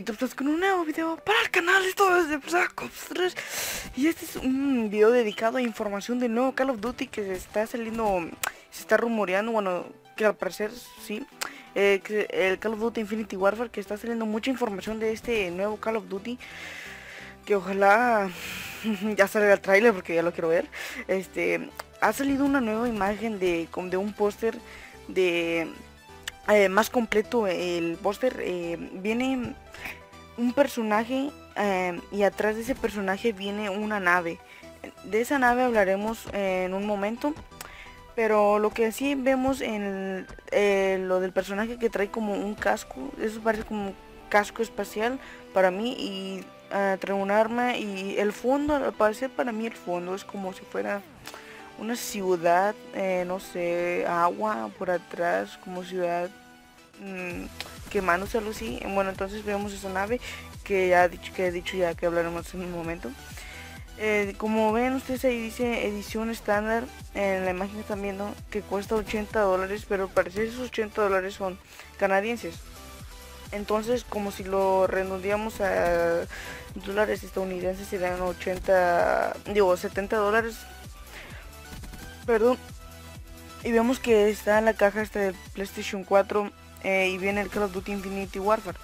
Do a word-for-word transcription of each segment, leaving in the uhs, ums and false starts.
YouTube, estás con un nuevo video para el canal. Esto es de Black Ops tres y este es un video dedicado a información del nuevo Call of Duty que se está saliendo, se está rumoreando, bueno, que al parecer sí, eh, que el Call of Duty Infinity Warfare, que está saliendo mucha información de este nuevo Call of Duty, que ojalá ya salga el tráiler porque ya lo quiero ver. Este, ha salido una nueva imagen de, de un póster de... Eh, más completo el póster. Eh, viene un personaje eh, y atrás de ese personaje viene una nave. De esa nave hablaremos en un momento, pero lo que sí vemos en eh, lo del personaje, que trae como un casco, eso parece como un casco espacial para mí, y uh, trae un arma, y el fondo, al parecer para mí el fondo es como si fuera una ciudad, eh, no sé, agua por atrás, como ciudad mmm, quemándose, algo así. Bueno, entonces vemos esa nave que ya he dicho, que he dicho ya que hablaremos en un momento. Eh, como ven ustedes, ahí dice edición estándar en la imagen que están viendo, que cuesta ochenta dólares, pero parece que esos ochenta dólares son canadienses. Entonces, como si lo redondeamos a dólares estadounidenses, serían ochenta, digo setenta dólares, perdón. Y vemos que está en la caja esta de PlayStation cuatro, eh, y viene el Call of Duty Infinity Warfare,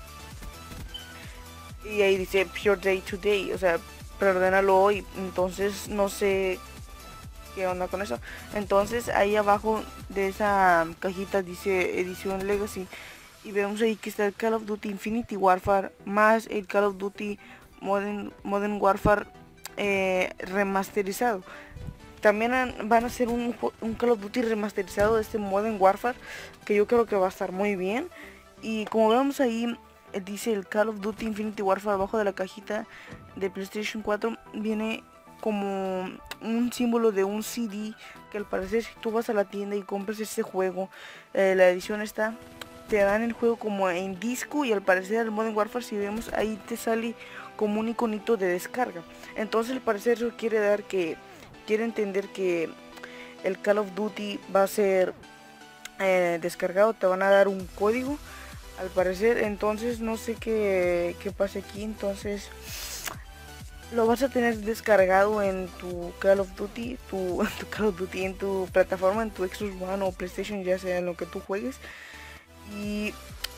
y ahí dice Pure Day Today, o sea, perdónalo hoy. Entonces no sé qué onda con eso. Entonces ahí abajo de esa cajita dice edición Legacy, y vemos ahí que está el Call of Duty Infinity Warfare más el Call of Duty Modern, Modern Warfare eh, remasterizado. También van a hacer un, un Call of Duty remasterizado de este Modern Warfare, que yo creo que va a estar muy bien. Y como vemos ahí, dice el Call of Duty Infinity Warfare abajo de la cajita de PlayStation cuatro, viene como un símbolo de un C D, que al parecer si tú vas a la tienda y compras este juego, eh, la edición está, te dan el juego como en disco, y al parecer el Modern Warfare, si vemos ahí, te sale como un iconito de descarga. Entonces al parecer eso quiere dar que quiere entender que el Call of Duty va a ser eh, descargado, te van a dar un código al parecer. Entonces no sé qué, qué pasa aquí. Entonces lo vas a tener descargado en tu Call of Duty, tu, tu Call of Duty en tu plataforma, en tu Xbox One o PlayStation, ya sea en lo que tú juegues. Y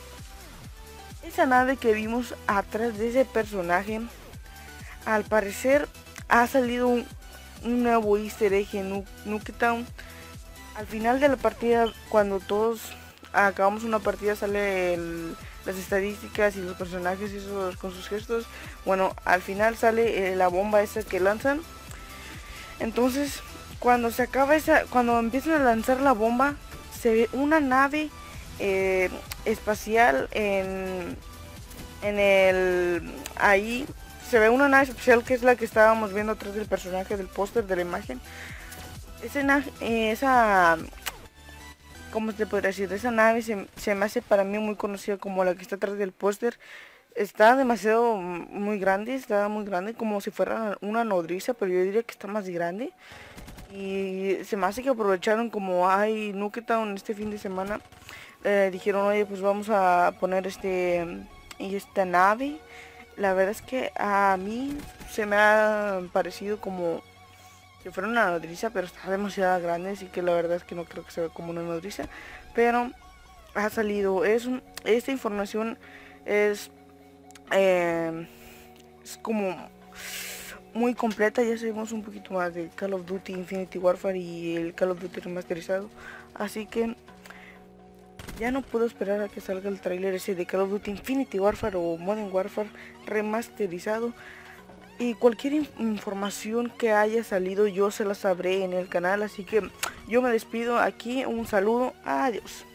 esa nave que vimos atrás de ese personaje, al parecer ha salido un un nuevo easter egg en Nuketown. Al final de la partida, cuando todos acabamos una partida, sale el, las estadísticas y los personajes esos con sus gestos. Bueno, al final sale eh, la bomba esa que lanzan. Entonces cuando se acaba esa, cuando empiezan a lanzar la bomba, se ve una nave eh, espacial en, en el ahí. Se ve una nave especial, que es la que estábamos viendo atrás del personaje del póster de la imagen. Esa, eh, esa ¿cómo te podría decir? Esa nave se, se me hace para mí muy conocida como la que está atrás del póster. Está demasiado muy grande, está muy grande, como si fuera una nodriza, pero yo diría que está más grande. Y se me hace que aprovecharon, como hay Nuketown este fin de semana, eh, dijeron, oye, pues vamos a poner este y esta nave. La verdad es que a mí se me ha parecido como que fuera una nodriza, pero está demasiado grande, así que la verdad es que no creo que se vea como una nodriza. Pero ha salido, es un, esta información es, eh, es como muy completa. Ya sabemos un poquito más de Call of Duty Infinity Warfare y el Call of Duty remasterizado, así que ya no puedo esperar a que salga el tráiler ese de Call of Duty Infinity Warfare o Modern Warfare remasterizado. Y cualquier in información que haya salido yo se la sabré en el canal, así que yo me despido aquí, un saludo, adiós.